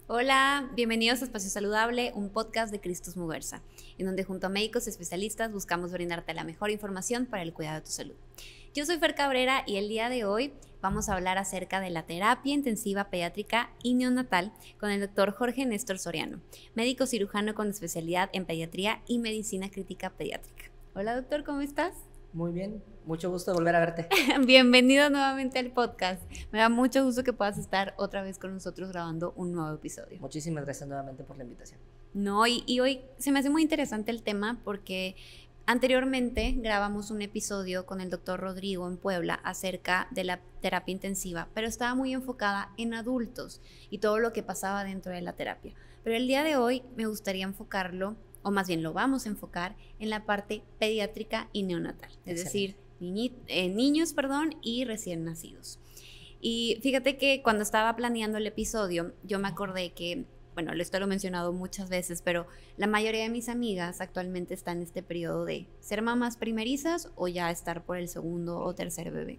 Hola, bienvenidos a Espacio Saludable, un podcast de Cristus Muguerza, en donde junto a médicos especialistas buscamos brindarte la mejor información para el cuidado de tu salud. Yo soy Fer Cabrera y el día de hoy vamos a hablar acerca de la terapia intensiva pediátrica y neonatal con el doctor Jorge Néstor Soriano, médico cirujano con especialidad en pediatría y medicina crítica pediátrica. Hola doctor, ¿cómo estás? Muy bien, mucho gusto de volver a verte. Bienvenido nuevamente al podcast. Me da mucho gusto que puedas estar otra vez con nosotros grabando un nuevo episodio. Muchísimas gracias nuevamente por la invitación. No, y hoy se me hace muy interesante el tema porque anteriormente grabamos un episodio con el doctor Rodrigo en Puebla acerca de la terapia intensiva, pero estaba muy enfocada en adultos y todo lo que pasaba dentro de la terapia. Pero el día de hoy me gustaría enfocarlo, o más bien lo vamos a enfocar en la parte pediátrica y neonatal, es decir, niños y recién nacidos. Y fíjate que cuando estaba planeando el episodio, yo me acordé que, bueno, esto lo he mencionado muchas veces, pero la mayoría de mis amigas actualmente están en este periodo de ser mamás primerizas o ya estar por el segundo o tercer bebé.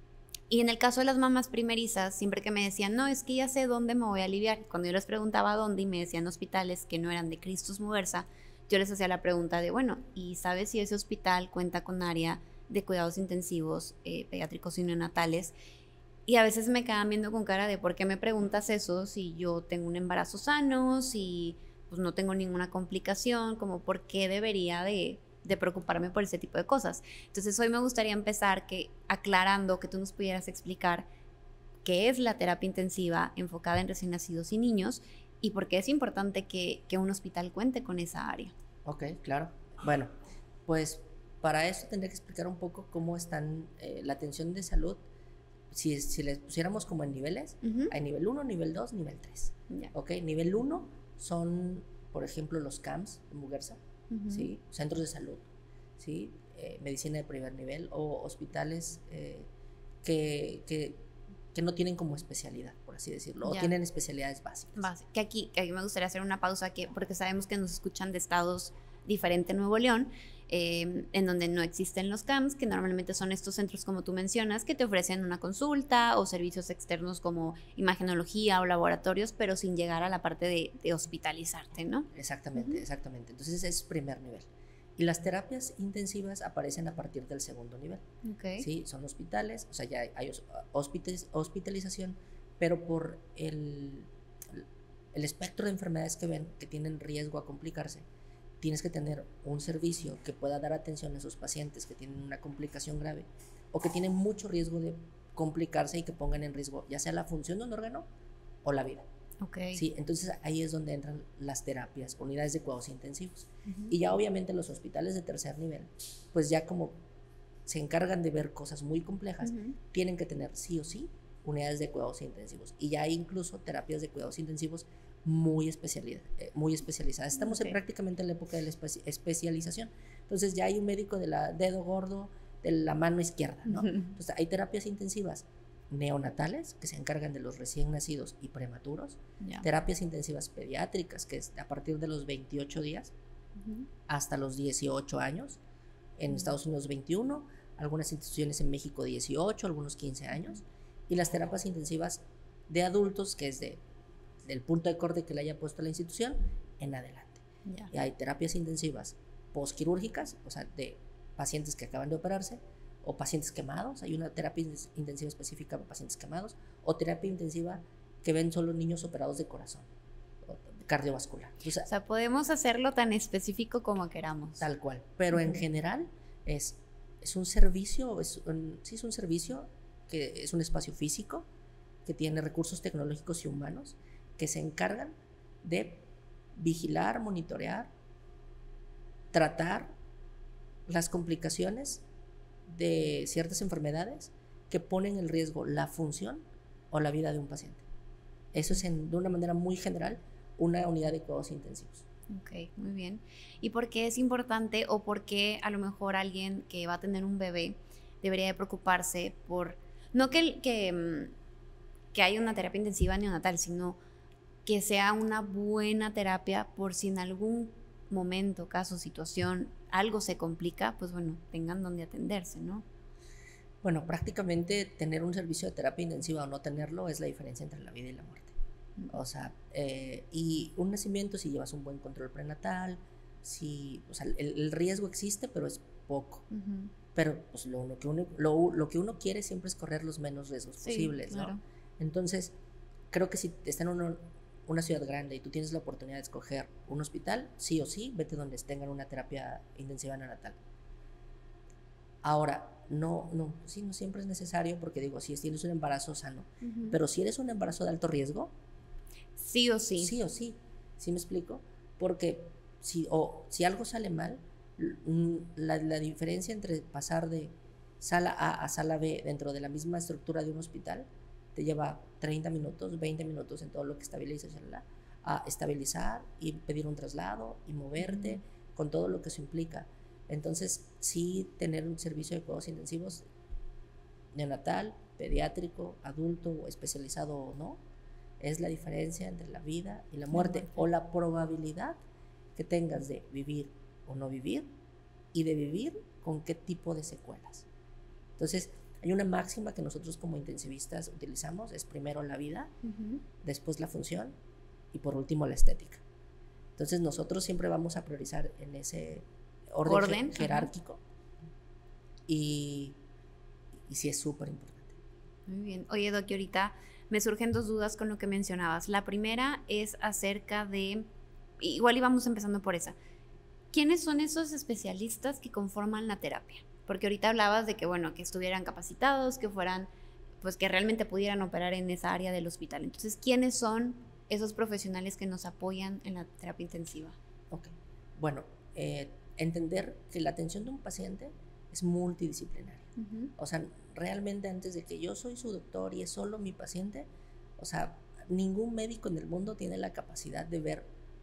Y en el caso de las mamás primerizas, siempre que me decían, no, es que ya sé dónde me voy a aliviar, cuando yo les preguntaba dónde y me decían hospitales que no eran de Cristus Muguerza, yo les hacía la pregunta de, bueno, ¿y sabes si ese hospital cuenta con área de cuidados intensivos pediátricos y neonatales? Y a veces me quedan viendo con cara de ¿por qué me preguntas eso si yo tengo un embarazo sano, si pues no tengo ninguna complicación, como por qué debería de preocuparme por ese tipo de cosas? Entonces hoy me gustaría empezar aclarando que tú nos pudieras explicar qué es la terapia intensiva enfocada en recién nacidos y niños y por qué es importante que un hospital cuente con esa área. Ok, claro. Bueno, pues para eso tendría que explicar un poco cómo están la atención de salud. Si les pusiéramos como en niveles, hay nivel 1, nivel 2, nivel 3. Ya. Ok, nivel 1 son, por ejemplo, los CAMS de Muguerza, ¿sí? Centros de salud, ¿sí? Medicina de primer nivel o hospitales que no tienen como especialidad, por así decirlo, Ya. o tienen especialidades básicas. Que aquí me gustaría hacer una pausa porque sabemos que nos escuchan de estados diferentes en Nuevo León, en donde no existen los CAMS, que normalmente son estos centros como tú mencionas, que te ofrecen una consulta o servicios externos como imagenología o laboratorios, pero sin llegar a la parte de hospitalizarte, ¿no? Exactamente, exactamente. Entonces es primer nivel. Y las terapias intensivas aparecen a partir del segundo nivel. Okay. ¿Sí? Son hospitales, o sea, ya hay hospitalización, pero por el espectro de enfermedades que ven, que tienen riesgo a complicarse, tienes que tener un servicio que pueda dar atención a esos pacientes que tienen una complicación grave o que tienen mucho riesgo de complicarse y que pongan en riesgo ya sea la función de un órgano o la vida. Okay. Sí, entonces ahí es donde entran las terapias, unidades de cuidados intensivos. Y ya obviamente los hospitales de tercer nivel, pues ya como se encargan de ver cosas muy complejas, tienen que tener sí o sí unidades de cuidados intensivos. Y ya hay incluso terapias de cuidados intensivos muy especializadas. Estamos prácticamente en la época de la especialización. Entonces ya hay un médico del dedo gordo de la mano izquierda, ¿no? Entonces hay terapias intensivas neonatales que se encargan de los recién nacidos y prematuros, terapias intensivas pediátricas que es a partir de los 28 días hasta los 18 años, en Estados Unidos 21, algunas instituciones en México 18, algunos 15 años, y las terapias intensivas de adultos que es del punto de corte que le haya puesto la institución en adelante. Y hay terapias intensivas postquirúrgicas, o sea, de pacientes que acaban de operarse, o pacientes quemados, hay una terapia intensiva específica para pacientes quemados, o terapia intensiva que ven solo niños operados de corazón, cardiovascular. O sea, podemos hacerlo tan específico como queramos. Tal cual, pero en general es un servicio, es un servicio que es un espacio físico, que tiene recursos tecnológicos y humanos, que se encargan de vigilar, monitorear, tratar las complicaciones de ciertas enfermedades que ponen en riesgo la función o la vida de un paciente. Eso es de una manera muy general una unidad de cuidados intensivos. Ok, muy bien. ¿Y por qué es importante o por qué a lo mejor alguien que va a tener un bebé debería de preocuparse por, no que haya una terapia intensiva neonatal, sino que sea una buena terapia por si en algún momento, caso, situación, algo se complica, pues bueno, tengan donde atenderse, ¿no? Bueno, prácticamente tener un servicio de terapia intensiva o no tenerlo es la diferencia entre la vida y la muerte. O sea, y un nacimiento, si llevas un buen control prenatal, si, o sea, el riesgo existe, pero es poco. Pero pues, lo que uno quiere siempre es correr los menos riesgos posibles, claro. ¿no? Entonces, creo que si está en una ciudad grande y tú tienes la oportunidad de escoger un hospital, sí o sí, vete donde tengan una terapia intensiva neonatal. Ahora, no siempre es necesario, porque digo, si tienes un embarazo sano, pero si eres un embarazo de alto riesgo, sí o sí. Sí o sí, ¿sí me explico? Porque si algo sale mal, la diferencia entre pasar de sala A a sala B dentro de la misma estructura de un hospital te lleva 30 minutos, 20 minutos en todo lo que estabiliza, a estabilizar y pedir un traslado y moverte con todo lo que eso implica. Entonces, sí tener un servicio de cuidados intensivos neonatal, pediátrico, adulto o especializado o no, es la diferencia entre la vida y la muerte, o la probabilidad que tengas de vivir o no vivir, y de vivir con qué tipo de secuelas. Entonces, hay una máxima que nosotros como intensivistas utilizamos, es primero la vida, después la función y por último la estética. Entonces, nosotros siempre vamos a priorizar en ese orden jerárquico, y sí es súper importante. Muy bien. Oye, Doc, ahorita me surgen dos dudas con lo que mencionabas. La primera es acerca de, igual íbamos empezando por esa, ¿quiénes son esos especialistas que conforman la terapia? Porque ahorita hablabas de que, bueno, que estuvieran capacitados, que fueran, pues que realmente pudieran operar en esa área del hospital. Entonces, ¿quiénes son esos profesionales que nos apoyan en la terapia intensiva? Ok. Bueno, entender que la atención de un paciente es multidisciplinaria. O sea, realmente antes de que yo soy su doctor y es solo mi paciente, o sea, ningún médico en el mundo tiene la capacidad de ver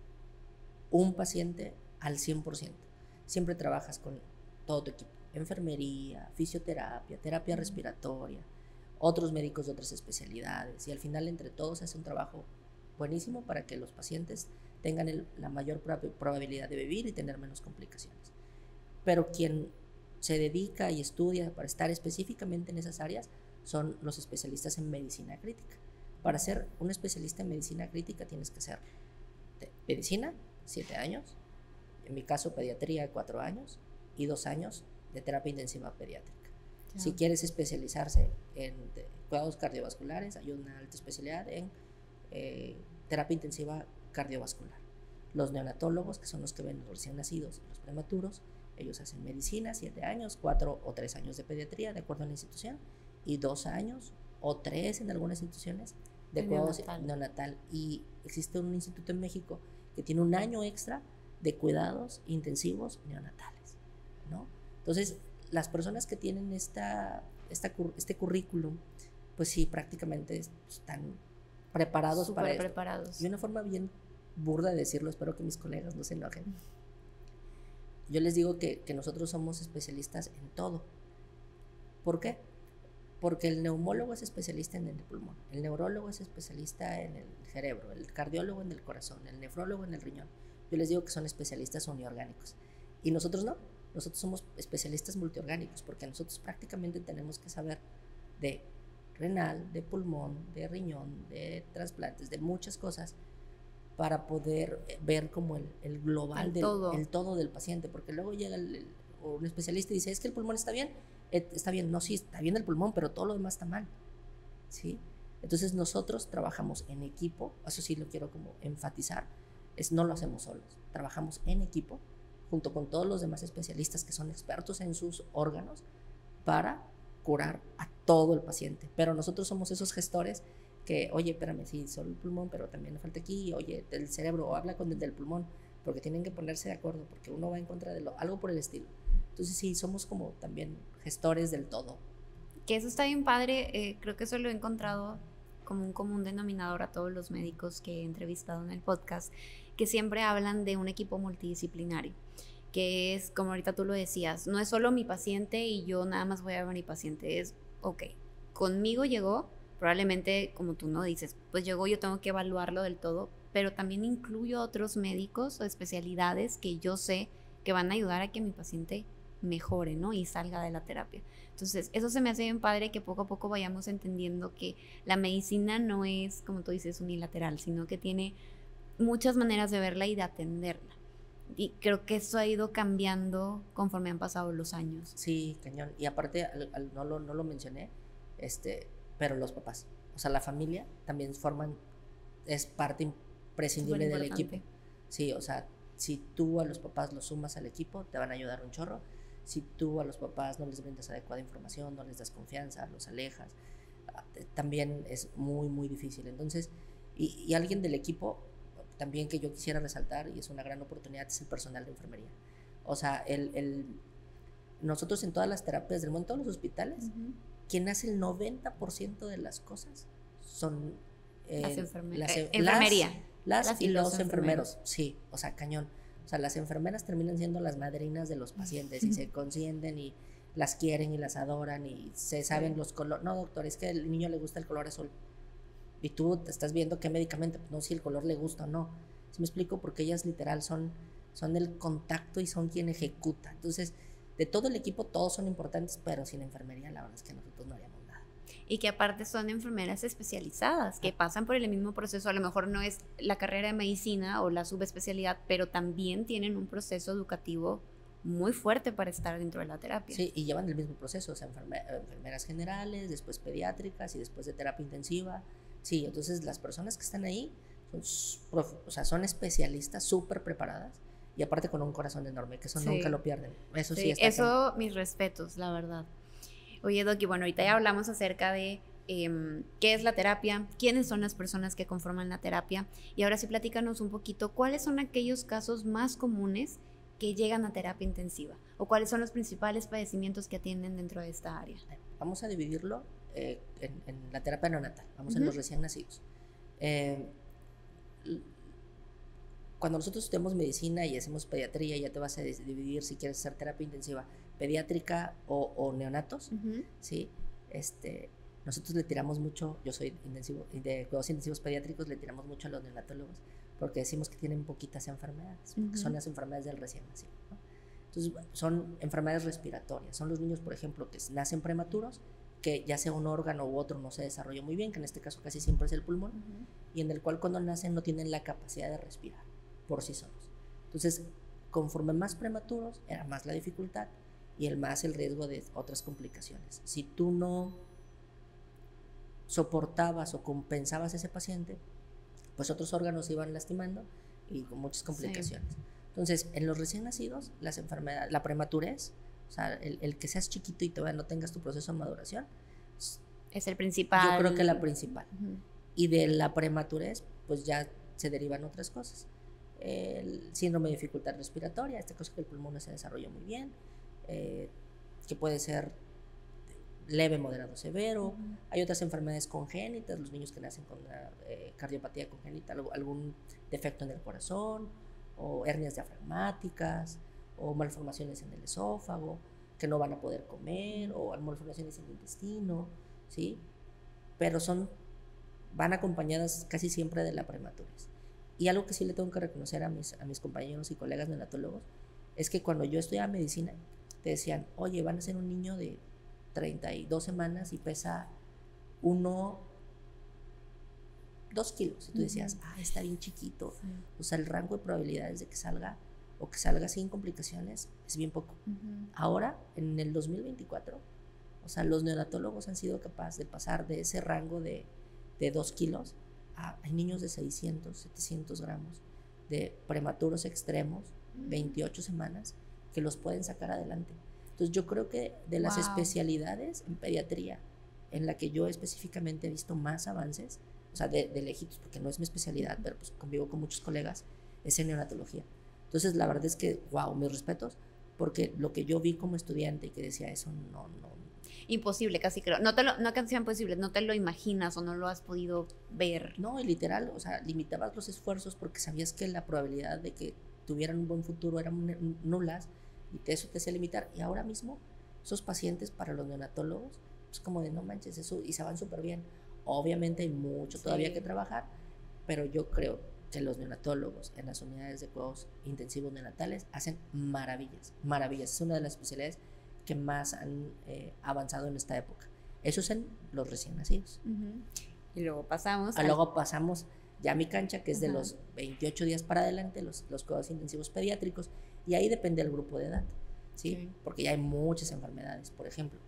un paciente al 100%. Siempre trabajas con todo tu equipo, enfermería, fisioterapia, terapia respiratoria, otros médicos de otras especialidades, y al final entre todos hace un trabajo buenísimo para que los pacientes tengan la mayor probabilidad de vivir y tener menos complicaciones. Pero quien se dedica y estudia para estar específicamente en esas áreas son los especialistas en medicina crítica. Para ser un especialista en medicina crítica tienes que ser de medicina, 7 años, en mi caso pediatría, 4 años, y 2 años de terapia intensiva pediátrica. Claro. Si quieres especializarse en cuidados cardiovasculares, hay una alta especialidad en terapia intensiva cardiovascular. Los neonatólogos, que son los que ven los recién nacidos y los prematuros, ellos hacen medicina, 7 años, 4 o 3 años de pediatría, de acuerdo a la institución, y 2 años o 3 en algunas instituciones de cuidados neonatal. Y existe un instituto en México que tiene un año extra de cuidados intensivos neonatales, ¿no? Entonces, las personas que tienen este currículum, pues sí, prácticamente están preparados para esto. Preparados. Y una forma bien burda de decirlo, espero que mis colegas no se enojen. Yo les digo que nosotros somos especialistas en todo. ¿Por qué? Porque el neumólogo es especialista en el pulmón, el neurólogo es especialista en el cerebro, el cardiólogo en el corazón, el nefrólogo en el riñón. Yo les digo que son especialistas uniorgánicos. Y nosotros no, nosotros somos especialistas multiorgánicos, porque nosotros prácticamente tenemos que saber de renal, de pulmón, de riñón, de trasplantes, de muchas cosas, para poder ver como el global, el todo del paciente, porque luego llega un especialista y dice, es que el pulmón está bien, no, sí, está bien el pulmón, pero todo lo demás está mal, ¿sí? Entonces nosotros trabajamos en equipo, eso sí lo quiero como enfatizar, no lo hacemos solos, trabajamos en equipo, junto con todos los demás especialistas que son expertos en sus órganos, para curar a todo el paciente, pero nosotros somos esos gestores que, oye, espérame, sí, solo el pulmón, pero también le falta aquí, oye, del cerebro, o habla con el del pulmón, porque tienen que ponerse de acuerdo, porque uno va en contra de algo por el estilo. Entonces sí, somos como también gestores del todo. Que eso está bien padre, creo que eso lo he encontrado como un común denominador a todos los médicos que he entrevistado en el podcast, que siempre hablan de un equipo multidisciplinario, que es, como ahorita tú lo decías, no es solo mi paciente y yo nada más voy a ver a mi paciente, es, ok, conmigo llegó, probablemente, como tú no dices, pues llegó, yo tengo que evaluarlo del todo, pero también incluyo otros médicos o especialidades que yo sé que van a ayudar a que mi paciente mejore, ¿no? Y salga de la terapia. Entonces, eso se me hace bien padre, que poco a poco vayamos entendiendo que la medicina no es, como tú dices, unilateral, sino que tiene muchas maneras de verla y de atenderla. Y creo que eso ha ido cambiando conforme han pasado los años. Sí, cañón. Y aparte, no lo mencioné, pero los papás, o sea, la familia también es parte imprescindible del equipo. Sí, o sea, si tú a los papás los sumas al equipo, te van a ayudar un chorro. Si tú a los papás no les brindas adecuada información, no les das confianza, los alejas, también es muy, muy difícil. Entonces, y alguien del equipo también que yo quisiera resaltar, y es una gran oportunidad, es el personal de enfermería. O sea, nosotros en todas las terapias del mundo, en todos los hospitales, quien hace el 90% de las cosas son enfermería. Las y los enfermeros. Sí, o sea, cañón. O sea, las enfermeras terminan siendo las madrinas de los pacientes y se consienten y las quieren y las adoran y se saben los colores. No, doctor, es que al niño le gusta el color azul. Y tú te estás viendo qué medicamento, no si el color le gusta o no. ¿Sí me explico? Porque ellas literal son el contacto y son quien ejecuta. Entonces, de todo el equipo todos son importantes, pero sin enfermería la verdad es que nosotros no haríamos nada. Y que aparte son enfermeras especializadas, que pasan por el mismo proceso, a lo mejor no es la carrera de medicina o la subespecialidad, pero también tienen un proceso educativo muy fuerte para estar dentro de la terapia. Sí, y llevan el mismo proceso, o sea, enfermeras generales, después pediátricas y después de terapia intensiva. Sí, entonces las personas que están ahí son especialistas súper preparadas y aparte con un corazón enorme, que eso nunca lo pierden. Eso sí está eso, mis respetos, la verdad. Oye, Doki, bueno, ahorita ya hablamos acerca de qué es la terapia, quiénes son las personas que conforman la terapia, y ahora sí platícanos un poquito cuáles son aquellos casos más comunes que llegan a terapia intensiva o cuáles son los principales padecimientos que atienden dentro de esta área. Vamos a dividirlo en la terapia neonatal, vamos en los recién nacidos. Cuando nosotros estudiamos medicina y hacemos pediatría, ya te vas a dividir si quieres hacer terapia intensiva pediátrica o neonatos, ¿sí? Nosotros le tiramos mucho, yo soy de cuidados intensivos pediátricos, le tiramos mucho a los neonatólogos porque decimos que tienen poquitas enfermedades, porque son las enfermedades del recién nacido, ¿no? Entonces son enfermedades respiratorias, son los niños, por ejemplo, que nacen prematuros, que ya sea un órgano u otro no se desarrolló muy bien, que en este caso casi siempre es el pulmón, y en el cual cuando nacen no tienen la capacidad de respirar por sí solos. Entonces, conforme más prematuros, era más la dificultad y más el riesgo de otras complicaciones. Si tú no soportabas o compensabas a ese paciente, pues otros órganos se iban lastimando y con muchas complicaciones. Sí. Entonces, en los recién nacidos, las enfermedades, la prematurez, o sea, el que seas chiquito y todavía no tengas tu proceso de maduración, es el principal. Yo creo que la principal. Y de la prematurez, pues ya se derivan otras cosas. El síndrome de dificultad respiratoria, esta cosa que el pulmón no se desarrolló muy bien, que puede ser leve, moderado, severo. Hay otras enfermedades congénitas, los niños que nacen con una cardiopatía congénita, algún defecto en el corazón, o hernias diafragmáticas, o malformaciones en el esófago, que no van a poder comer, o malformaciones en el intestino, ¿sí? Pero van acompañadas casi siempre de la prematurez. Y algo que sí le tengo que reconocer a mis compañeros y colegas neonatólogos es que cuando yo estudiaba medicina, te decían, oye, van a ser un niño de 32 semanas y pesa 2 kilos. Y tú decías, está bien chiquito. Sí. O sea, el rango de probabilidades de que salga o que salga sin complicaciones es bien poco. Ahora, en el 2024, o sea, los neonatólogos han sido capaces de pasar de ese rango de 2 kilos hay niños de 600, 700 gramos de prematuros extremos, 28 semanas, que los pueden sacar adelante. Entonces yo creo que de las especialidades en pediatría, en la que yo específicamente he visto más avances, o sea, de lejitos, porque no es mi especialidad, pero pues convivo con muchos colegas, es en neonatología. Entonces la verdad es que, mis respetos, porque lo que yo vi como estudiante y que decía eso, no. Imposible, casi creo. No que sea imposible, no te lo imaginas o no lo has podido ver. No, y literal, o sea, limitabas los esfuerzos porque sabías que la probabilidad de que tuvieran un buen futuro eran nulas y eso te hacía limitar. Y ahora mismo, esos pacientes para los neonatólogos, es como de no manches, eso, y se van súper bien. Obviamente hay mucho todavía que trabajar, pero yo creo que los neonatólogos en las unidades de cuidados intensivos neonatales hacen maravillas, maravillas. Es una de las especialidades que más han avanzado en esta época. Eso es en los recién nacidos. Y luego pasamos luego pasamos ya a mi cancha, que es de los 28 días para adelante, los cuidados intensivos pediátricos, y ahí depende del grupo de edad, ¿sí? Porque ya hay muchas enfermedades, por ejemplo.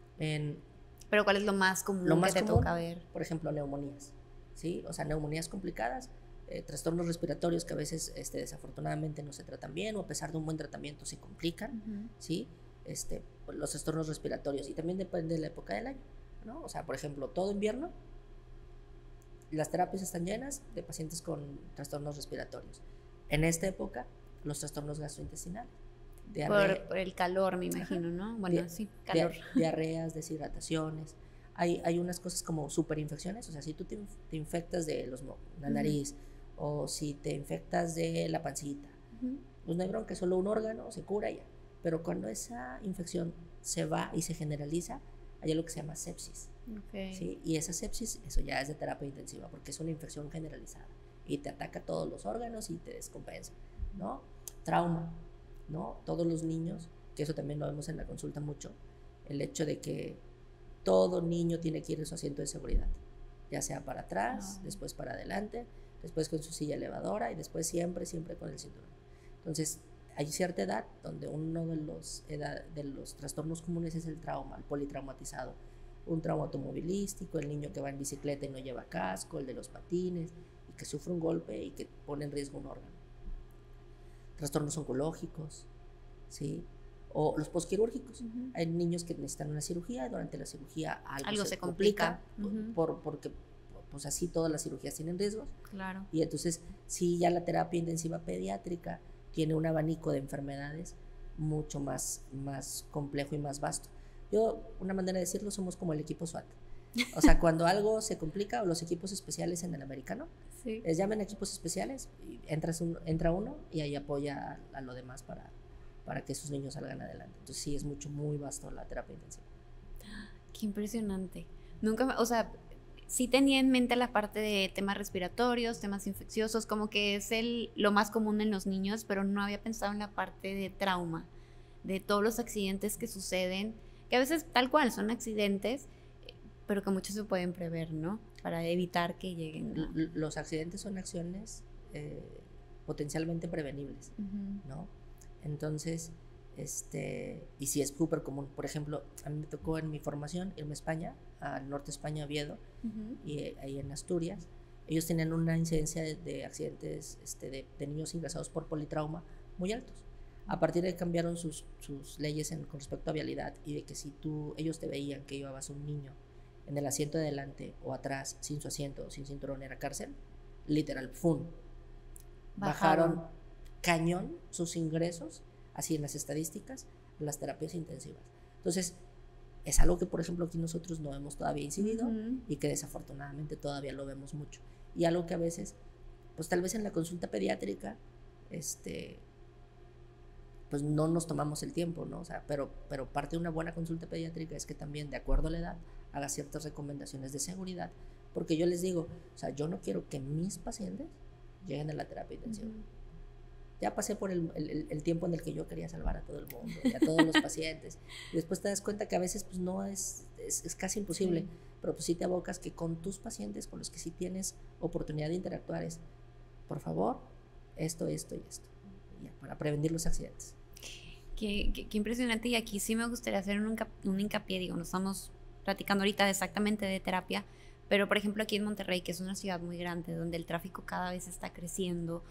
¿Pero cuál es lo más común que te toca ver? Por ejemplo, neumonías, ¿sí? O sea, neumonías complicadas, trastornos respiratorios que a veces desafortunadamente no se tratan bien, o a pesar de un buen tratamiento se complican, ¿sí? Los trastornos respiratorios, y también depende de la época del año, ¿no? O sea, por ejemplo, todo invierno las terapias están llenas de pacientes con trastornos respiratorios. En esta época, los trastornos gastrointestinales. Por el calor, me imagino, ¿no? Bueno, sí, calor. Diarreas, deshidrataciones. Hay unas cosas como superinfecciones, o sea, si tú te infectas de la nariz, o si te infectas de la pancita, pues no hay bronca, solo un órgano se cura ya. Pero cuando esa infección se va y se generaliza, hay algo que se llama sepsis. ¿Sí? Y esa sepsis, eso ya es de terapia intensiva, porque es una infección generalizada y te ataca todos los órganos y te descompensa, ¿no? Trauma, ¿no? Todos los niños, que eso también lo vemos en la consulta mucho, el hecho de que todo niño tiene que ir en su asiento de seguridad, ya sea para atrás, después para adelante, después con su silla elevadora y después siempre con el cinturón. Entonces, hay cierta edad donde uno de los trastornos comunes es el trauma, el politraumatizado, un trauma automovilístico, el niño que va en bicicleta y no lleva casco, el de los patines y que sufre un golpe y que pone en riesgo un órgano. Trastornos oncológicos, ¿sí? O los posquirúrgicos. Hay niños que necesitan una cirugía y durante la cirugía algo se complica porque pues así todas las cirugías tienen riesgos. Claro. Y entonces sí, ya la terapia intensiva pediátrica tiene un abanico de enfermedades mucho más complejo y más vasto. Una manera de decirlo, somos como el equipo SWAT. O sea, cuando algo se complica, o los equipos especiales en el americano, les llaman equipos especiales, y entra uno y ahí apoya a lo demás para que esos niños salgan adelante. Entonces sí, es muy vasto la terapia intensiva. Qué impresionante. O sea, sí tenía en mente la parte de temas respiratorios, temas infecciosos, como que es lo más común en los niños, pero no había pensado en la parte de trauma, de todos los accidentes que suceden, que a veces tal cual son accidentes, pero que muchos se pueden prever, ¿no? Para evitar que lleguen. Los accidentes son acciones potencialmente prevenibles, ¿no? Entonces, y sí es súper común. Por ejemplo, a mí me tocó en mi formación irme a España, al norte de España, Oviedo, y ahí en Asturias. Ellos tenían una incidencia de accidentes de niños ingresados por politrauma muy altos. A partir de que cambiaron sus leyes con respecto a vialidad, y de que si ellos te veían que llevabas un niño en el asiento de adelante o atrás, sin su asiento, sin cinturón, era cárcel, literal, ¡fum! Bajaron cañón sus ingresos, así en las estadísticas, en las terapias intensivas. Entonces, es algo que, por ejemplo, aquí nosotros no hemos todavía incidido y que desafortunadamente todavía lo vemos mucho. Y algo que a veces, pues tal vez en la consulta pediátrica, pues no nos tomamos el tiempo, ¿no? O sea, pero parte de una buena consulta pediátrica es que también, de acuerdo a la edad, haga ciertas recomendaciones de seguridad, porque yo les digo, o sea, yo no quiero que mis pacientes lleguen a la terapia intensiva. Ya pasé por el tiempo en el que yo quería salvar a todo el mundo y a todos los pacientes, y después te das cuenta que a veces pues no es casi imposible, pero pues sí te abocas que con tus pacientes, con los que sí tienes oportunidad de interactuar, por favor, esto y esto, ya, para prevenir los accidentes. Qué impresionante. Y aquí sí me gustaría hacer un hincapié. Digo, no estamos platicando ahorita exactamente de terapia, pero por ejemplo aquí en Monterrey, que es una ciudad muy grande, donde el tráfico cada vez está creciendo,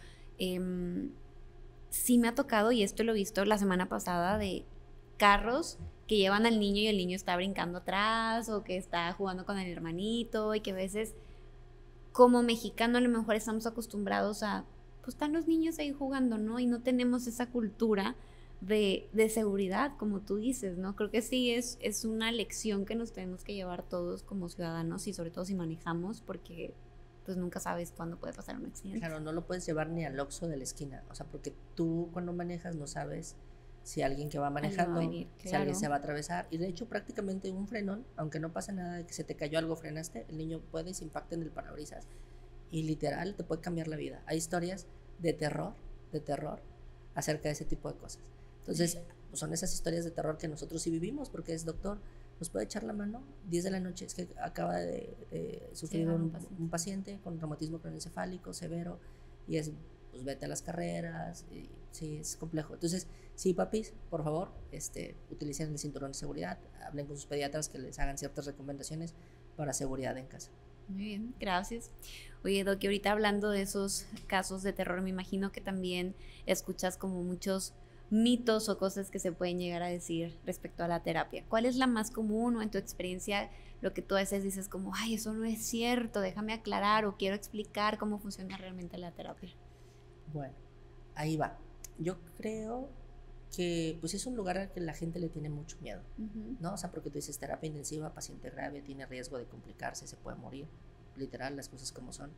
sí me ha tocado, y esto lo he visto la semana pasada, de carros que llevan al niño y el niño está brincando atrás, o que está jugando con el hermanito, y que a veces como mexicano a lo mejor estamos acostumbrados a, pues están los niños ahí jugando, ¿no? Y no tenemos esa cultura de seguridad, como tú dices, ¿no? Creo que sí es una lección que nos tenemos que llevar todos como ciudadanos, y sobre todo si manejamos, porque pues nunca sabes cuándo puede pasar un accidente. Claro, no lo puedes llevar ni al Oxxo de la esquina, o sea, porque tú cuando manejas no sabes si alguien que va manejando, va a venir, si alguien se va a atravesar, y de hecho prácticamente un frenón, aunque no pasa nada de que se te cayó algo, frenaste, el niño puede se impacta en el parabrisas y literal te puede cambiar la vida. Hay historias de terror acerca de ese tipo de cosas. Entonces, pues son esas historias de terror que nosotros sí vivimos, porque es doctor, nos puede echar la mano, 10 de la noche, es que acaba de sufrir un paciente con traumatismo craneoencefálico severo, y es, pues vete a las carreras, y sí, es complejo. Entonces, sí, papis, por favor, utilicen el cinturón de seguridad, hablen con sus pediatras que les hagan ciertas recomendaciones para seguridad en casa. Muy bien, gracias. Oye, Doc, ahorita hablando de esos casos de terror, me imagino que también escuchas como muchos mitos o cosas que se pueden llegar a decir respecto a la terapia. ¿Cuál es la más común o en tu experiencia lo que tú a veces dices como, ay, eso no es cierto, déjame aclarar o quiero explicar cómo funciona realmente la terapia? Bueno, ahí va. Yo creo que pues es un lugar al que la gente le tiene mucho miedo, ¿no? O sea, porque tú dices terapia intensiva, paciente grave, tiene riesgo de complicarse, se puede morir, literal, las cosas como son.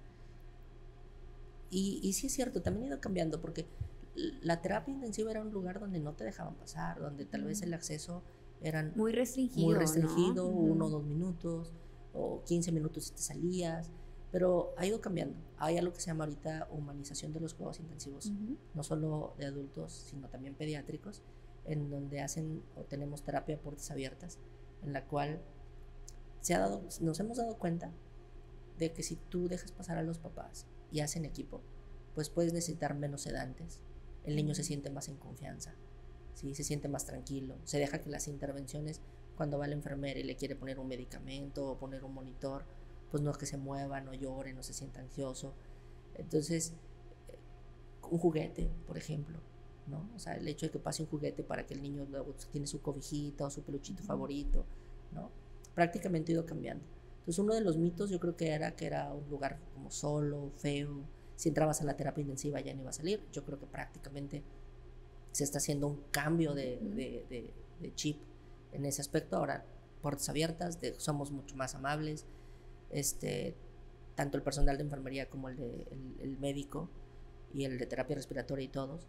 Y sí es cierto, también ha ido cambiando, porque la terapia intensiva era un lugar donde no te dejaban pasar, donde tal vez el acceso era muy restringido, ¿no? 1 o 2 minutos, o 15 minutos si te salías, pero ha ido cambiando. Hay algo que se llama ahorita humanización de los cuidados intensivos, no solo de adultos, sino también pediátricos, en donde hacen o tenemos terapia de puertas abiertas, en la cual nos hemos dado cuenta de que si tú dejas pasar a los papás y hacen equipo, pues puedes necesitar menos sedantes, el niño se siente más en confianza, ¿sí? Se siente más tranquilo, se deja que las intervenciones, cuando va la enfermera y le quiere poner un medicamento o poner un monitor, pues no es que se mueva, no llore, no se sienta ansioso. Entonces, un juguete, por ejemplo, ¿no? O sea, el hecho de que pase un juguete para que el niño luego tiene su cobijita o su peluchito favorito, ¿no? Prácticamente ha ido cambiando. Entonces, uno de los mitos yo creo que era un lugar como solo, feo. Si entrabas a la terapia intensiva ya no iba a salir. Yo creo que prácticamente se está haciendo un cambio de chip en ese aspecto. Ahora, puertas abiertas, somos mucho más amables. Tanto el personal de enfermería como el médico y el de terapia respiratoria y todos,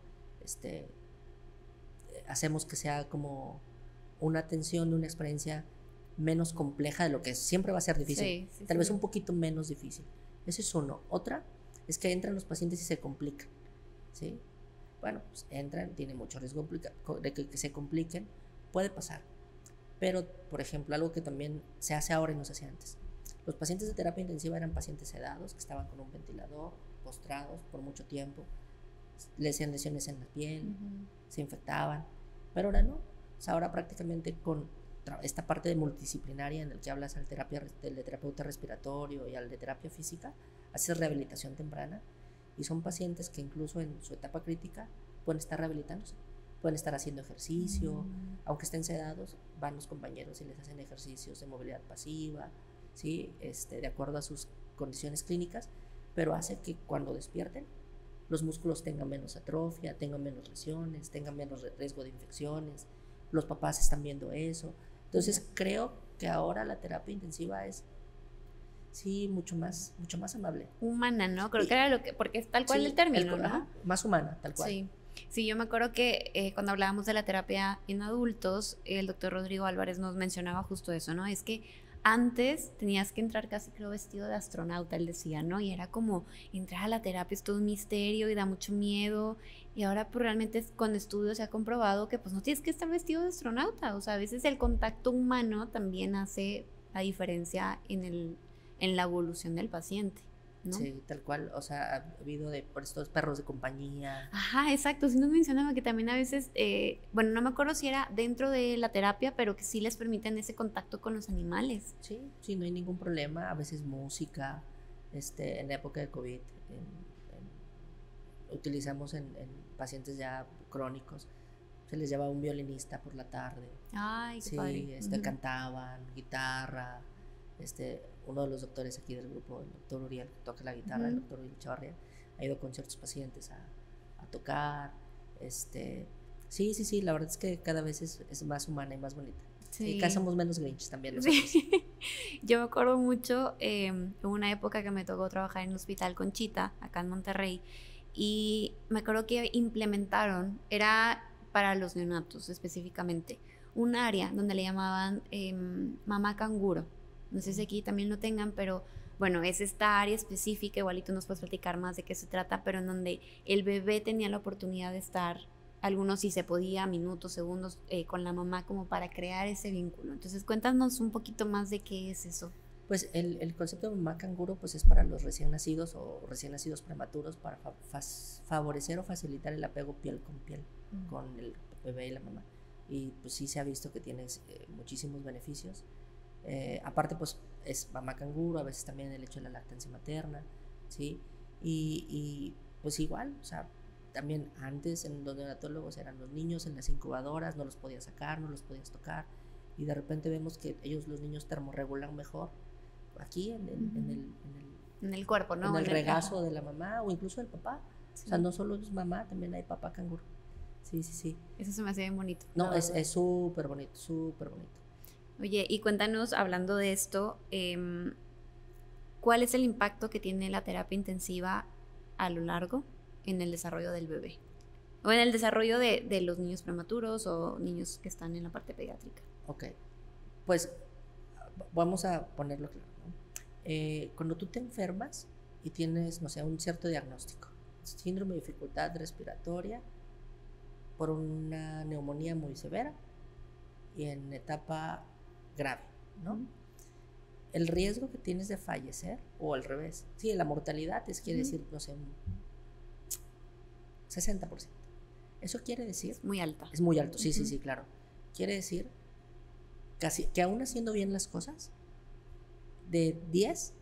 hacemos que sea como una atención, una experiencia menos compleja de lo que siempre va a ser difícil, tal vez un poquito menos difícil. Ese es uno. Otra es que entran los pacientes y se complican, ¿sí? Bueno, pues entran, tiene mucho riesgo de que se compliquen, puede pasar, pero por ejemplo, algo que también se hace ahora y no se hacía antes, los pacientes de terapia intensiva eran pacientes sedados que estaban con un ventilador, postrados por mucho tiempo, les hacían lesiones en la piel, se infectaban, pero ahora no. O sea, ahora prácticamente con esta parte de multidisciplinaria en el que hablas al terapeuta respiratorio y al de terapia física, haces rehabilitación temprana y son pacientes que incluso en su etapa crítica pueden estar rehabilitándose, pueden estar haciendo ejercicio, aunque estén sedados, van los compañeros y les hacen ejercicios de movilidad pasiva, ¿sí? De acuerdo a sus condiciones clínicas, pero hace que cuando despierten los músculos tengan menos atrofia, tengan menos lesiones, tengan menos riesgo de infecciones. Los papás están viendo eso. Entonces creo que ahora la terapia intensiva es sí mucho más amable, humana, ¿no? Creo que era lo que, porque es tal cual el término, ¿no? Más humana, tal cual. Sí, yo me acuerdo que cuando hablábamos de la terapia en adultos, el doctor Rodrigo Álvarez nos mencionaba justo eso, ¿no? Es que antes tenías que entrar casi creo vestido de astronauta, él decía, ¿no? Y era como entrar a la terapia es todo un misterio y da mucho miedo. Y ahora pues realmente con estudios se ha comprobado que pues no tienes que estar vestido de astronauta. O sea, a veces el contacto humano también hace la diferencia en la evolución del paciente, ¿no? Sí, tal cual, o sea, ha habido por estos perros de compañía. Ajá, exacto, sí nos mencionaba que también a veces, bueno, no me acuerdo si era dentro de la terapia, pero que sí les permiten ese contacto con los animales. Sí, no hay ningún problema, a veces música, en la época de COVID, utilizamos en pacientes ya crónicos, se les llevaba un violinista por la tarde. Ay, qué padre. Cantaban, guitarra, uno de los doctores aquí del grupo, el doctor Uriel, que toca la guitarra, el doctor Uriel Chavarría, ha ido con ciertos pacientes a tocar. Sí, la verdad es que cada vez es más humana y más bonita. Y cada somos menos grinch también nosotros. Yo me acuerdo mucho, hubo una época que me tocó trabajar en un hospital con Chita, acá en Monterrey, y me acuerdo que implementaron, era para los neonatos específicamente, un área donde le llamaban mamá canguro. No sé si aquí también lo tengan, pero bueno, es esta área específica, igual y tú nos puedes platicar más de qué se trata, pero en donde el bebé tenía la oportunidad de estar, algunos si se podía, minutos, segundos, con la mamá como para crear ese vínculo. Entonces cuéntanos un poquito más de qué es eso. Pues el concepto de mamá canguro pues es para los recién nacidos o recién nacidos prematuros para favorecer o facilitar el apego piel con piel con el bebé y la mamá. Y pues sí se ha visto que tiene muchísimos beneficios. Aparte pues es mamá canguro, a veces también el hecho de la lactancia materna, ¿sí? Y pues igual, o sea, también antes en los neonatólogos eran los niños en las incubadoras, no los podías sacar, no los podías tocar, y de repente vemos que ellos, los niños, termorregulan mejor aquí en el cuerpo, ¿no? En el regazo de la mamá o incluso del papá. Sí. O sea, no solo es mamá, también hay papá canguro. Sí, sí, sí. Eso se me hace bien bonito. No, es súper bonito, súper bonito. Oye, y cuéntanos, hablando de esto, ¿cuál es el impacto que tiene la terapia intensiva a lo largo en el desarrollo del bebé? O en el desarrollo de los niños prematuros o niños que están en la parte pediátrica. Ok, pues vamos a ponerlo claro, ¿no? Cuando tú te enfermas y tienes, no sé, un cierto diagnóstico, síndrome de dificultad respiratoria por una neumonía muy severa y en etapa grave, ¿no? El riesgo que tienes de fallecer, o al revés, sí, la mortalidad quiere decir, no sé, un 60%. Eso quiere decir... Es muy alta. Es muy alto, sí, sí, sí, claro. Quiere decir casi que aún haciendo bien las cosas, de 10,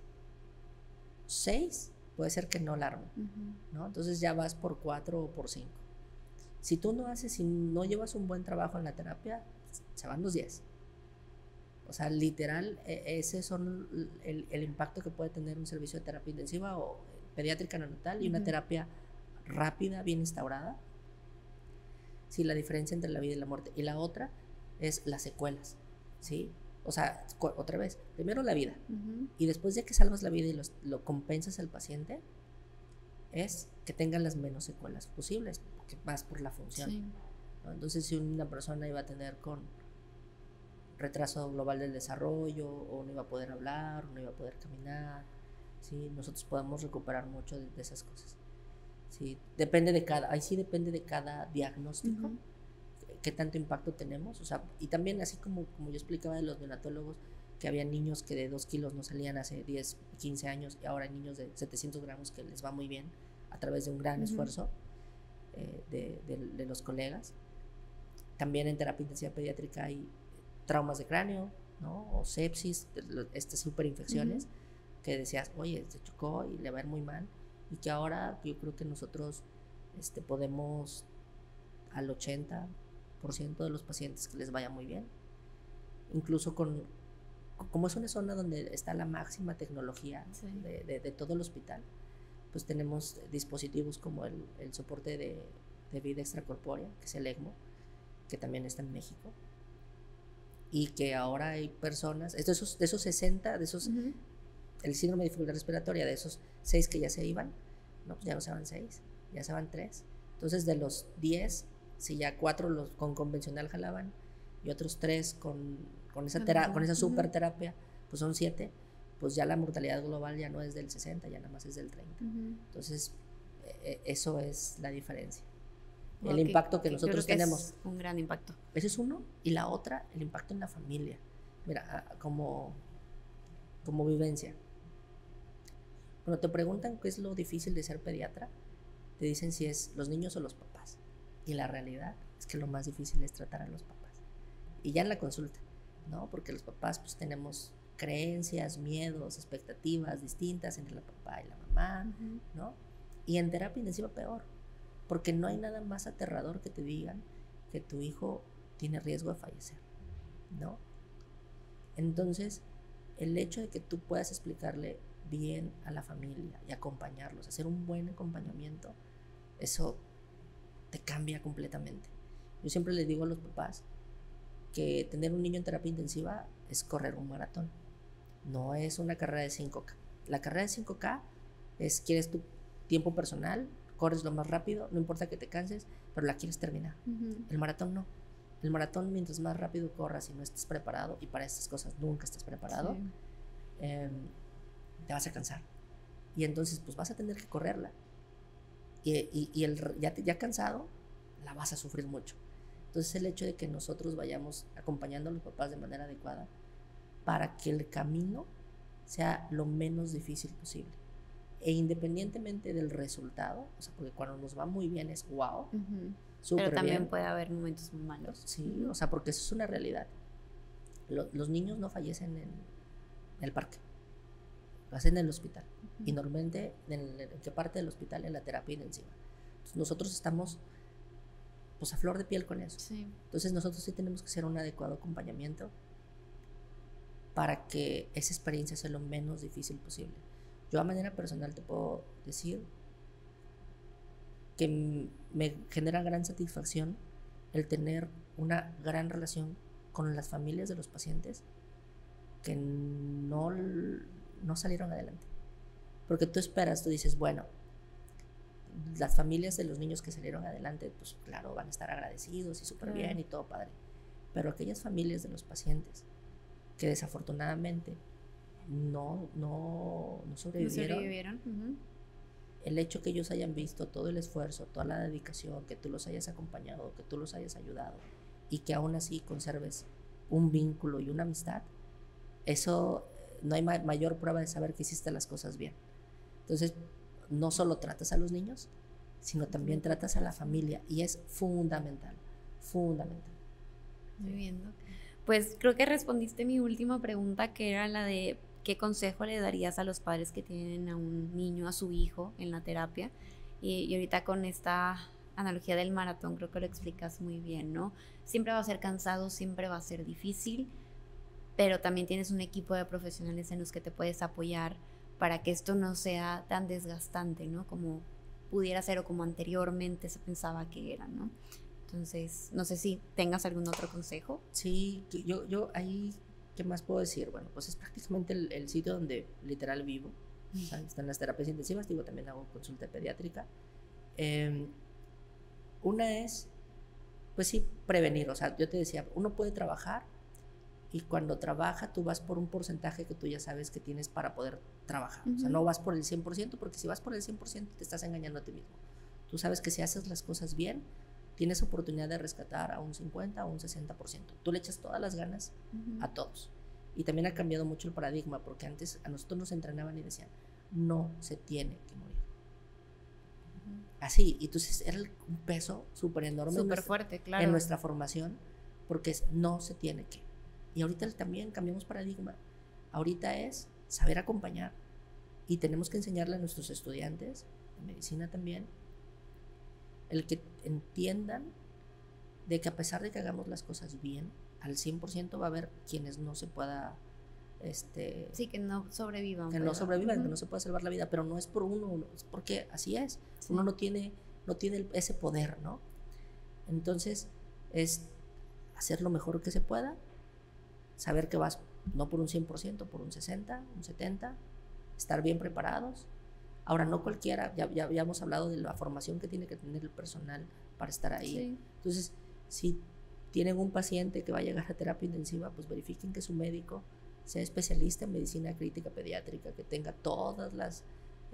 6 puede ser que no la armen, ¿no? Entonces ya vas por 4 o por 5. Si tú si no llevas un buen trabajo en la terapia, se van los 10. O sea, literal, ese son el impacto que puede tener un servicio de terapia intensiva o pediátrica neonatal y una terapia rápida, bien instaurada. Sí, la diferencia entre la vida y la muerte. Y la otra es las secuelas, ¿sí? O sea, otra vez, primero la vida. Y después de que salvas la vida y lo compensas al paciente, es que tengan las menos secuelas posibles, porque vas por la función. Sí. ¿No? Entonces, si una persona iba a tener con retraso global del desarrollo, o no iba a poder hablar, o no iba a poder caminar, ¿sí? Nosotros podemos recuperar mucho de esas cosas. Sí, depende de cada diagnóstico, qué tanto impacto tenemos, o sea, y también así como yo explicaba de los neonatólogos, que había niños que de 2 kilos no salían hace 10, 15 años, y ahora hay niños de 700 gramos que les va muy bien a través de un gran esfuerzo de los colegas. También en terapia intensiva pediátrica hay traumas de cráneo, ¿no? O sepsis, estas superinfecciones que decías, oye, se chocó y le va a ir muy mal. Y que ahora yo creo que nosotros podemos al 80% de los pacientes que les vaya muy bien. Incluso como es una zona donde está la máxima tecnología de todo el hospital, pues tenemos dispositivos como el soporte de vida extracorpórea, que es el ECMO, que también está en México. Y que ahora hay personas, de esos 60, el síndrome de dificultad respiratoria, de esos 6 que ya se iban, no, pues ya no se van 6, ya se van 3. Entonces de los 10, si ya 4 con convencional jalaban y otros 3 con esa super terapia, pues son 7, pues ya la mortalidad global ya no es del 60, ya nada más es del 30. Entonces eso es la diferencia. El impacto que nosotros tenemos. Es un gran impacto. Ese es uno. Y la otra, el impacto en la familia. Mira, como vivencia. Cuando te preguntan qué es lo difícil de ser pediatra, te dicen si es los niños o los papás. Y la realidad es que lo más difícil es tratar a los papás. Y ya en la consulta, ¿no? Porque los papás pues tenemos creencias, miedos, expectativas distintas entre el papá y la mamá, ¿no? Y en terapia intensiva peor. Porque no hay nada más aterrador que te digan que tu hijo tiene riesgo de fallecer, ¿no? Entonces, el hecho de que tú puedas explicarle bien a la familia y acompañarlos, hacer un buen acompañamiento, eso te cambia completamente. Yo siempre les digo a los papás que tener un niño en terapia intensiva es correr un maratón, no es una carrera de 5K. La carrera de 5K quieres tu tiempo personal, corres lo más rápido, no importa que te canses, pero la quieres terminar. El maratón no. El maratón, mientras más rápido corras y no estés preparado, y para estas cosas nunca estás preparado, te vas a cansar. Y entonces pues vas a tener que correrla. Ya cansado, la vas a sufrir mucho. Entonces el hecho de que nosotros vayamos acompañando a los papás de manera adecuada para que el camino sea lo menos difícil posible. E independientemente del resultado, o sea, porque cuando nos va muy bien es wow, súper pero también bien. Puede haber momentos muy malos. Sí, o sea, porque eso es una realidad. Los niños no fallecen en el parque, lo hacen en el hospital. Y normalmente, ¿en qué parte del hospital? En la terapia intensiva. Entonces, nosotros estamos pues a flor de piel con eso. Sí. Entonces nosotros sí tenemos que hacer un adecuado acompañamiento para que esa experiencia sea lo menos difícil posible. Yo a manera personal te puedo decir que me genera gran satisfacción el tener una gran relación con las familias de los pacientes que no salieron adelante. Porque tú esperas, tú dices, bueno, las familias de los niños que salieron adelante, pues claro, van a estar agradecidos y súper bien y todo padre. Pero aquellas familias de los pacientes que desafortunadamente no sobrevivieron, el hecho que ellos hayan visto todo el esfuerzo, toda la dedicación, que tú los hayas acompañado, que tú los hayas ayudado y que aún así conserves un vínculo y una amistad, eso no hay mayor prueba de saber que hiciste las cosas bien. Entonces, no solo tratas a los niños, sino también tratas a la familia y es fundamental. Muy bien, Doc. Pues creo que respondiste mi última pregunta, que era la de qué consejo le darías a los padres que tienen a un niño, a su hijo en la terapia. Y ahorita con esta analogía del maratón creo que lo explicas muy bien, ¿no? Siempre va a ser cansado, siempre va a ser difícil, pero también tienes un equipo de profesionales en los que te puedes apoyar para que esto no sea tan desgastante, ¿no? Como pudiera ser o como anteriormente se pensaba que era, ¿no? Entonces, no sé si tengas algún otro consejo. Sí, yo ahí, ¿qué más puedo decir? Bueno, pues es prácticamente el sitio donde literal vivo. O sea, están las terapias intensivas, digo, también hago consulta pediátrica. Una es, pues sí, prevenir. O sea, yo te decía, uno puede trabajar y cuando trabaja tú vas por un porcentaje que tú ya sabes que tienes para poder trabajar. O sea, no vas por el 100%, porque si vas por el 100% te estás engañando a ti mismo. Tú sabes que si haces las cosas bien, tienes oportunidad de rescatar a un 50 o un 60%. Tú le echas todas las ganas a todos. Y también ha cambiado mucho el paradigma, porque antes a nosotros nos entrenaban y decían, no se tiene que morir. Así, y entonces era un peso súper enorme, súper fuerte, claro, en nuestra formación, porque no se tiene que. Y ahorita también cambiamos paradigma. Ahorita es saber acompañar. Y tenemos que enseñarle a nuestros estudiantes de medicina también el que entiendan de que a pesar de que hagamos las cosas bien, al 100% va a haber quienes no se pueda sí, que no sobrevivan, que no sobrevivan, que no se pueda salvar la vida, pero no es por uno, es porque así es. Sí. Uno no tiene ese poder, ¿no? Entonces es hacer lo mejor que se pueda, saber que vas no por un 100%, por un 60, un 70, estar bien preparados. Ahora, no cualquiera, ya hemos hablado de la formación que tiene que tener el personal para estar ahí. Sí. Entonces, si tienen un paciente que va a llegar a terapia intensiva, pues verifiquen que su médico sea especialista en medicina crítica pediátrica, que tenga todas las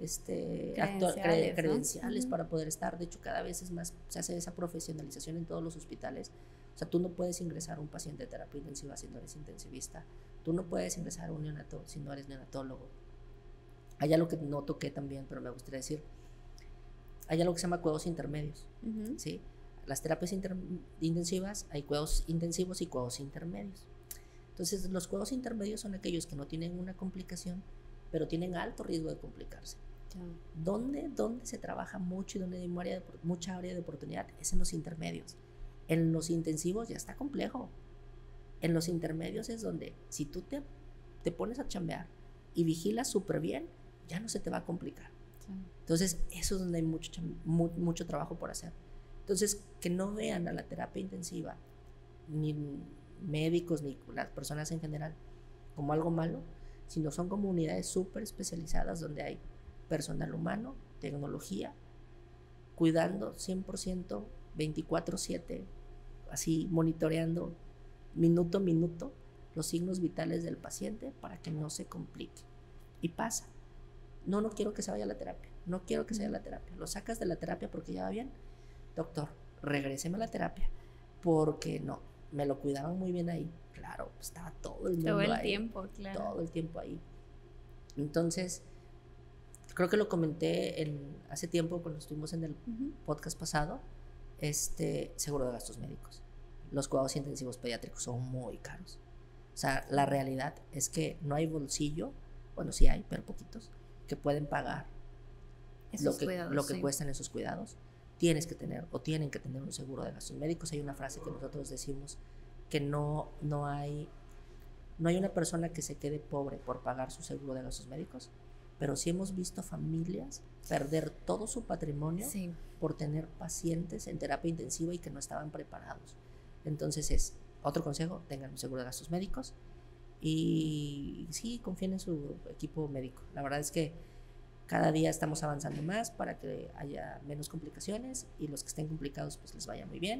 credenciales, ¿no? Para poder estar. De hecho, cada vez es más, se hace esa profesionalización en todos los hospitales. O sea, tú no puedes ingresar a un paciente de terapia intensiva si no eres intensivista. Tú no puedes ingresar a un neonato si no eres neonatólogo. Hay algo que no toqué también, pero me gustaría decir. Hay algo que se llama cuidados intermedios. ¿Sí? Las terapias intensivas, hay cuidados intensivos y cuidados intermedios. Entonces, los cuidados intermedios son aquellos que no tienen una complicación, pero tienen alto riesgo de complicarse. ¿Dónde se trabaja mucho y donde hay mucha área de oportunidad? Es en los intermedios. En los intensivos ya está complejo. En los intermedios es donde, si tú te pones a chambear y vigilas súper bien, ya no se te va a complicar. Entonces, eso es donde hay mucho trabajo por hacer. Entonces, que no vean a la terapia intensiva, ni médicos, ni las personas en general, como algo malo, sino son comunidades súper especializadas donde hay personal humano, tecnología, cuidando 100%, 24/7, así monitoreando minuto a minuto los signos vitales del paciente para que no se complique. Y pasa. no quiero que se vaya a la terapia, no quiero que se vaya a la terapia. Lo sacas de la terapia porque ya va bien. Doctor, regréseme a la terapia, porque no, me lo cuidaban muy bien ahí. Claro, estaba todo el mundo todo el ahí, tiempo, claro. todo el tiempo ahí. Entonces, creo que lo comenté hace tiempo cuando estuvimos en el podcast pasado, seguro de gastos médicos. Los cuidados intensivos pediátricos son muy caros. O sea, la realidad es que no hay bolsillo, bueno, sí hay, pero poquitos, que pueden pagar lo que cuestan esos cuidados. Tienen que tener un seguro de gastos médicos. Hay una frase que nosotros decimos que no hay una persona que se quede pobre por pagar su seguro de gastos médicos, pero sí hemos visto familias perder todo su patrimonio por tener pacientes en terapia intensiva y que no estaban preparados. Entonces otro consejo, tengan un seguro de gastos médicos y sí, confíen en su equipo médico. La verdad es que cada día estamos avanzando más para que haya menos complicaciones y los que estén complicados pues les vaya muy bien.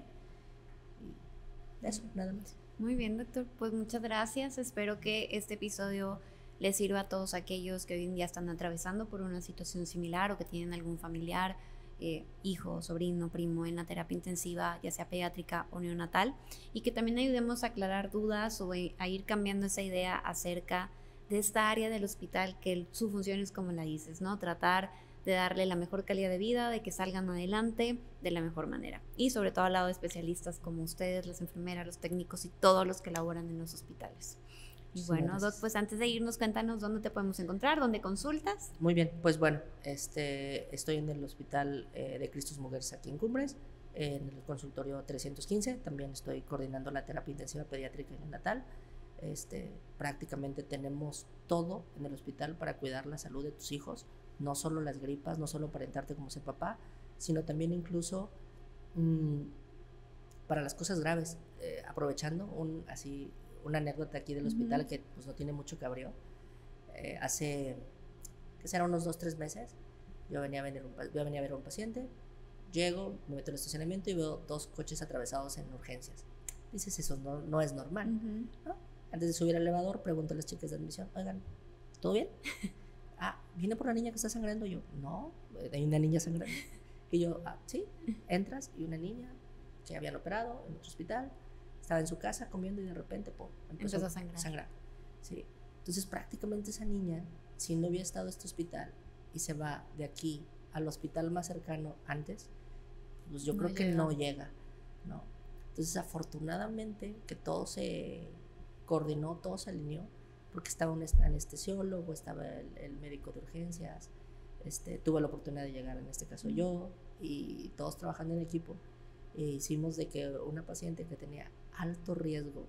Y eso, nada más. Muy bien, doctor. Pues muchas gracias. Espero que este episodio les sirva a todos aquellos que hoy en día están atravesando por una situación similar o que tienen algún familiar, hijo, sobrino, primo en la terapia intensiva, ya sea pediátrica o neonatal, y que también ayudemos a aclarar dudas o a ir cambiando esa idea acerca de esta área del hospital, que su función es como la dices, ¿no? Tratar de darle la mejor calidad de vida, de que salgan adelante de la mejor manera. Y sobre todo al lado de especialistas como ustedes, las enfermeras, los técnicos y todos los que laboran en los hospitales. Y bueno, Doc, pues antes de irnos, cuéntanos dónde te podemos encontrar, dónde consultas. Muy bien, pues bueno, estoy en el Hospital de Cristos Mujeres aquí en Cumbres, en el consultorio 315. También estoy coordinando la terapia intensiva pediátrica y neonatal. Prácticamente tenemos todo en el hospital para cuidar la salud de tus hijos, no solo las gripas, no solo para orientarte como ser papá, sino también incluso para las cosas graves, aprovechando una anécdota aquí del hospital que pues no tiene mucho que abrió. Hace, que será unos 2-3 meses, yo venía a ver a un paciente, llego, me meto en el estacionamiento y veo 2 coches atravesados en urgencias. Dices, eso no es normal, ¿no? Antes de subir al elevador, pregunto a las chicas de admisión, oigan, ¿todo bien? ¿Viene por la niña que está sangrando? Yo, no, hay una niña sangrando. Y yo, sí, entras y una niña que habían operado en otro hospital, estaba en su casa comiendo y de repente empezó a sangrar. Sí. Entonces prácticamente esa niña, si no hubiera estado en este hospital y se va de aquí al hospital más cercano antes, pues yo creo que no llega, ¿no? Entonces afortunadamente que todo se coordinó, todo se alineó, porque estaba un anestesiólogo, estaba el médico de urgencias, tuve la oportunidad de llegar en este caso yo, y todos trabajando en equipo. Hicimos de que una paciente que tenía alto riesgo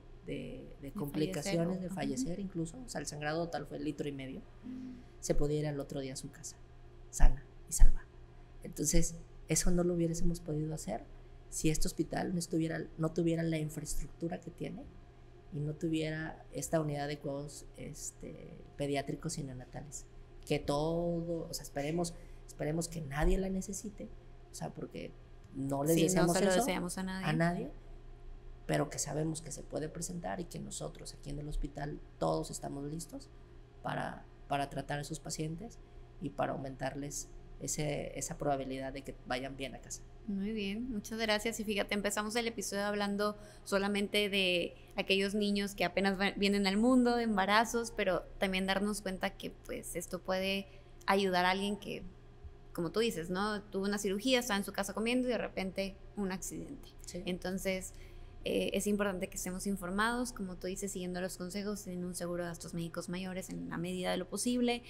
de complicaciones, de fallecer incluso, o sea, el sangrado total fue 1,5 litros, se podía ir al otro día a su casa, sana y salva. Entonces, eso no lo hubiésemos podido hacer si este hospital no tuviera la infraestructura que tiene y no tuviera esta unidad de cuidados pediátricos y neonatales. Que todo, o sea, esperemos que nadie la necesite, o sea, porque no les deseamos a nadie, pero que sabemos que se puede presentar y que nosotros aquí en el hospital todos estamos listos para tratar a esos pacientes y para aumentarles esa probabilidad de que vayan bien a casa. Muy bien, muchas gracias. Y fíjate, empezamos el episodio hablando solamente de aquellos niños que apenas vienen al mundo, de embarazos, pero también darnos cuenta que pues esto puede ayudar a alguien que, como tú dices, ¿no? Tuvo una cirugía, estaba en su casa comiendo y de repente un accidente. Sí. Entonces es importante que estemos informados, como tú dices, siguiendo los consejos, teniendo un seguro de gastos médicos mayores en la medida de lo posible,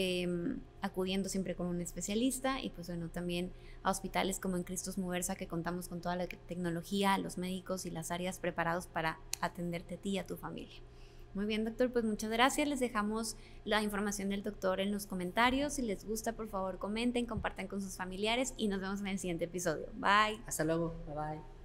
acudiendo siempre con un especialista y pues bueno, también a hospitales como en Cristos Mujerza, que contamos con toda la tecnología, los médicos y las áreas preparados para atenderte a ti y a tu familia. Muy bien, doctor, pues muchas gracias. Les dejamos la información del doctor en los comentarios. Si les gusta, por favor, comenten, compartan con sus familiares y nos vemos en el siguiente episodio. Bye. Hasta luego. Bye bye.